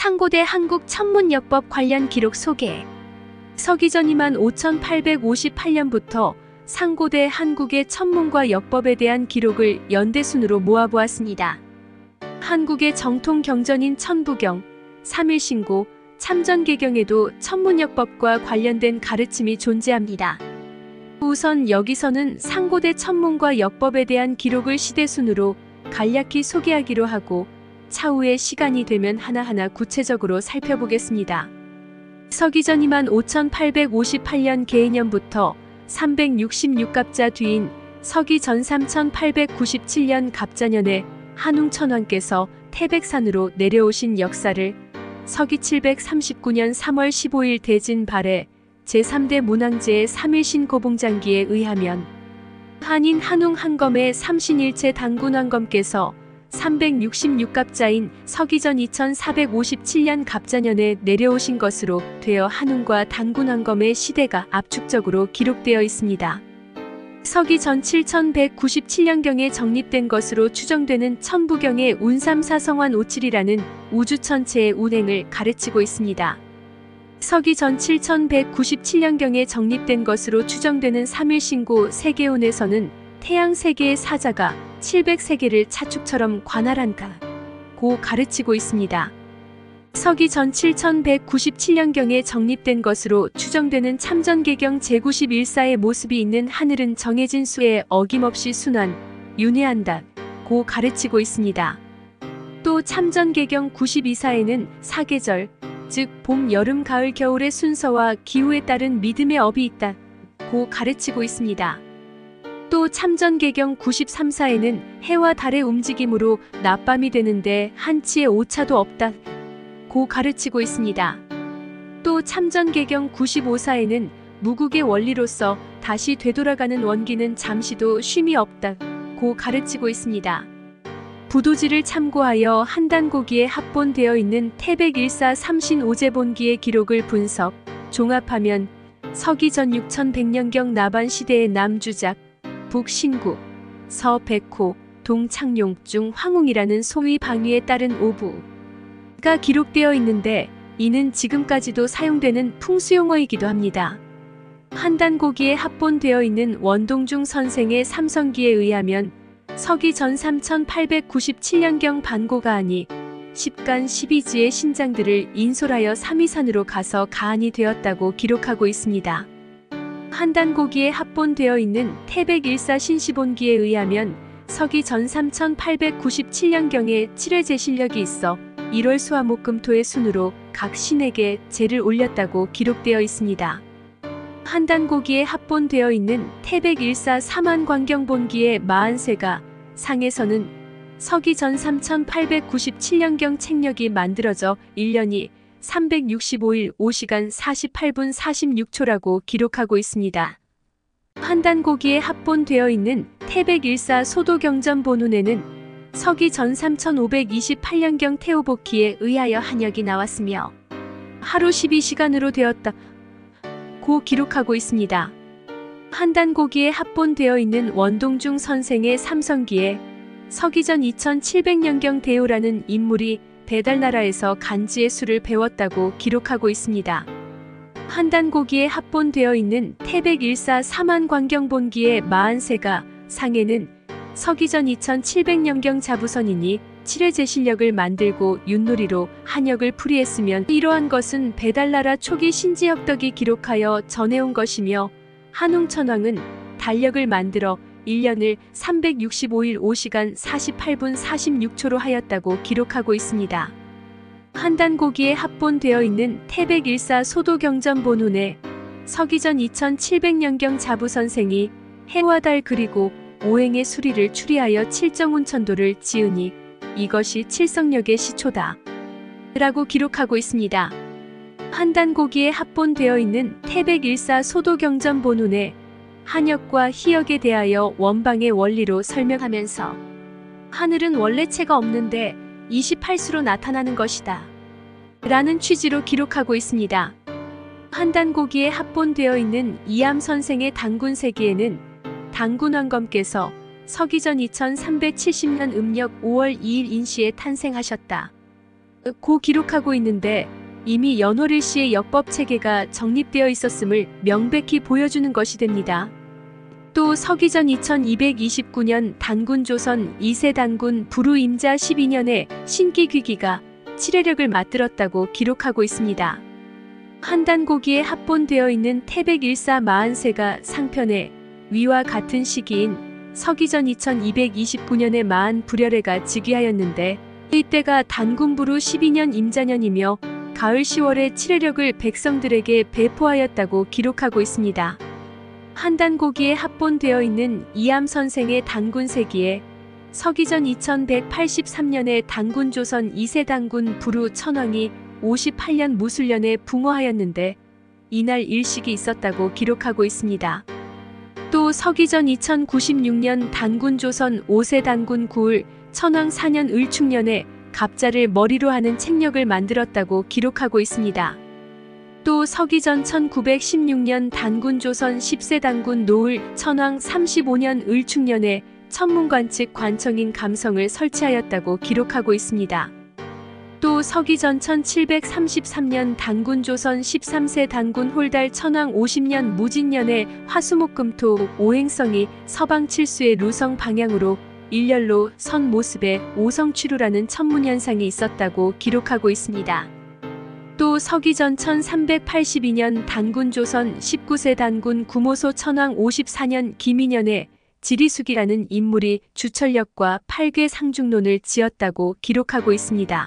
상고대 한국 천문역법 관련 기록 소개. 서기전 25858년부터 상고대 한국의 천문과 역법에 대한 기록을 연대순으로 모아보았습니다. 한국의 정통 경전인 천부경, 삼일신고, 참전개경에도 천문역법과 관련된 가르침이 존재합니다. 우선 여기서는 상고대 천문과 역법에 대한 기록을 시대순으로 간략히 소개하기로 하고 차후에 시간이 되면 하나하나 구체적으로 살펴보겠습니다. 서기전 25858년 개해년부터 366갑자 뒤인 서기전 3897년 갑자년에 한웅천왕께서 태백산으로 내려오신 역사를 서기 739년 3월 15일 대진 발해 제3대 문왕제의 삼일신고봉장기에 의하면 한인 한웅 한검의 삼신일체 당군왕검께서 366갑자인 서기전 2457년 갑자년에 내려오신 것으로 되어 한웅과 당군왕검의 시대가 압축적으로 기록되어 있습니다. 서기전 7197년경에 정립된 것으로 추정되는 천부경의 운삼사성환 57이라는 우주천체의 운행을 가르치고 있습니다. 서기전 7197년경에 정립된 것으로 추정되는 삼일신고 세계운에서는 태양 세계의 사자가 700세계를 차축처럼 관할한다고 가르치고 있습니다. 서기전 7197년경에 정립된 것으로 추정되는 참전개경 제91사의 모습이 있는 하늘은 정해진 수에 어김없이 순환, 윤회한다고 가르치고 있습니다. 또 참전개경 92사에는 사계절, 즉 봄, 여름, 가을, 겨울의 순서와 기후에 따른 믿음의 업이 있다고 가르치고 있습니다. 또 참전개경 93사에는 해와 달의 움직임으로 낮밤이 되는데 한치의 오차도 없다고 가르치고 있습니다. 또 참전개경 95사에는 무국의 원리로서 다시 되돌아가는 원기는 잠시도 쉼이 없다고 가르치고 있습니다. 부도지를 참고하여 한단고기에 합본되어 있는 태백일사 삼신오제본기의 기록을 분석, 종합하면 서기전 6100년경 나반 시대의 남주작, 북신구, 서백호, 동창룡 중 황웅이라는 소위 방위에 따른 오부가 기록되어 있는데 이는 지금까지도 사용되는 풍수용어이기도 합니다. 한단고기에 합본되어 있는 원동중 선생의 삼성기에 의하면 서기전 3897년경 반고가 아니 10간 12지의 신장들을 인솔하여 삼위산으로 가서 가안이 되었다고 기록하고 있습니다. 한단고기에 합본되어 있는 태백일사 신시본기에 의하면 서기전 3897년경에 7회 제실력이 있어 1월 수화목금토의 순으로 각 신에게 제를 올렸다고 기록되어 있습니다. 한단고기에 합본되어 있는 태백일사 삼한광경본기의 마한세가 상에서는 서기전 3897년경 책력이 만들어져 1년이 365일 5시간 48분 46초라고 기록하고 있습니다. 한단고기에 합본되어 있는 태백일사 소도경전본운에는 서기전 3528년경 태오복기에 의하여 한역이 나왔으며 하루 12시간으로 되었다고 기록하고 있습니다. 한단고기에 합본되어 있는 원동중 선생의 삼성기에 서기전 2700년경 대우라는 인물이 배달나라에서 간지의 수를 배웠다고 기록하고 있습니다. 한단고기에 합본되어 있는 태백일사 삼한광경본기의 마한세가 상에는 서기전 2700년경 자부선이니 7회 제실력을 만들고 윷놀이로 한역을 풀이했으면 이러한 것은 배달나라 초기 신지혁덕이 기록하여 전해온 것이며 한웅천왕은 달력을 만들어 1년을 365일 5시간 48분 46초로 하였다고 기록하고 있습니다. 한단고기에 합본되어 있는 태백일사 소도경전본운에 서기전 2700년경 자부선생이 해와 달 그리고 오행의 수리를 추리하여 칠정운천도를 지으니 이것이 칠성력의 시초다 라고 기록하고 있습니다. 한단고기에 합본되어 있는 태백일사 소도경전본운에 한역과 희역에 대하여 원방의 원리로 설명하면서 하늘은 원래체가 없는데 28수로 나타나는 것이다 라는 취지로 기록하고 있습니다. 한단고기에 합본되어 있는 이암선생의 당군세기에는 당군왕검께서 서기전 2370년 음력 5월 2일 인시에 탄생하셨다 고 기록하고 있는데 이미 연호릴 씨의 역법 체계가 정립되어 있었음을 명백히 보여주는 것이 됩니다. 또 서기전 2229년 단군조선 2세 단군 부루임자 12년에 신기귀기가 칠해력을 맞들었다고 기록하고 있습니다. 한단고기에 합본되어 있는 태백일사 마한세가 상편에 위와 같은 시기인 서기전 2229년에 마한 불열애가 즉위하였는데 이때가 단군부루 12년 임자년이며 가을 10월에 칠해력을 백성들에게 배포하였다고 기록하고 있습니다. 한단고기에 합본되어 있는 이암선생의 단군세기에 서기전 2183년에 단군조선 2세 단군 부루 천왕이 58년 무술년에 붕어하였는데 이날 일식이 있었다고 기록하고 있습니다. 또 서기전 2096년 단군조선 5세 단군 구을 천왕 4년 을축년에 갑자를 머리로 하는 책력을 만들었다고 기록하고 있습니다. 또 서기전 1916년 단군조선 10세 단군 노을 천왕 35년 을축년에 천문관 측 관청인 감성을 설치하였다고 기록하고 있습니다. 또 서기전 1733년 단군조선 13세 단군 홀달 천왕 50년 무진년에 화수목금토 오행성이 서방 칠수의 루성 방향으로 일렬로 선 모습에 오성취루라는 천문현상이 있었다고 기록하고 있습니다. 또 서기전 1382년 단군조선 19세 단군 구모소 천왕 54년 기민년에 지리숙이라는 인물이 주철력과 팔괘 상중론을 지었다고 기록하고 있습니다.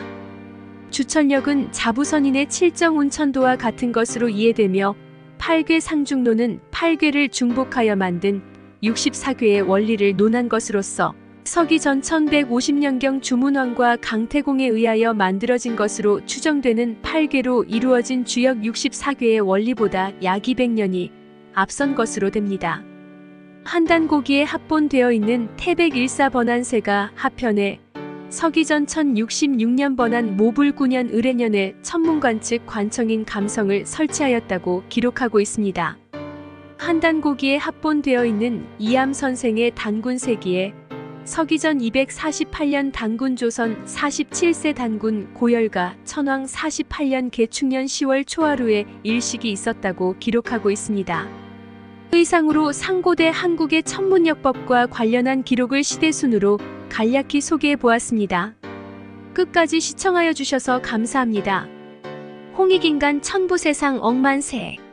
주철력은 자부선인의 칠정운천도와 같은 것으로 이해되며 팔괘 상중론은 팔괘를 중복하여 만든 64괘의 원리를 논한 것으로서 서기전 1150년경 주문왕과 강태공에 의하여 만들어진 것으로 추정되는 팔괘로 이루어진 주역 64괘의 원리보다 약 200년이 앞선 것으로 됩니다. 한단고기에 합본되어 있는 태백일사 번안세가 하편에 서기전 1066년 번안 모불 9년 을해년에 천문관 측 관청인 감성을 설치하였다고 기록하고 있습니다. 한단고기에 합본되어 있는 이암선생의 단군세기에 서기전 248년 단군조선 47세 단군 고열과 천왕 48년 개축년 10월 초하루에 일식이 있었다고 기록하고 있습니다. 의상으로 상고대 한국의 천문역법과 관련한 기록을 시대순으로 간략히 소개해 보았습니다. 끝까지 시청하여 주셔서 감사합니다. 홍익인간 천부세상 억만세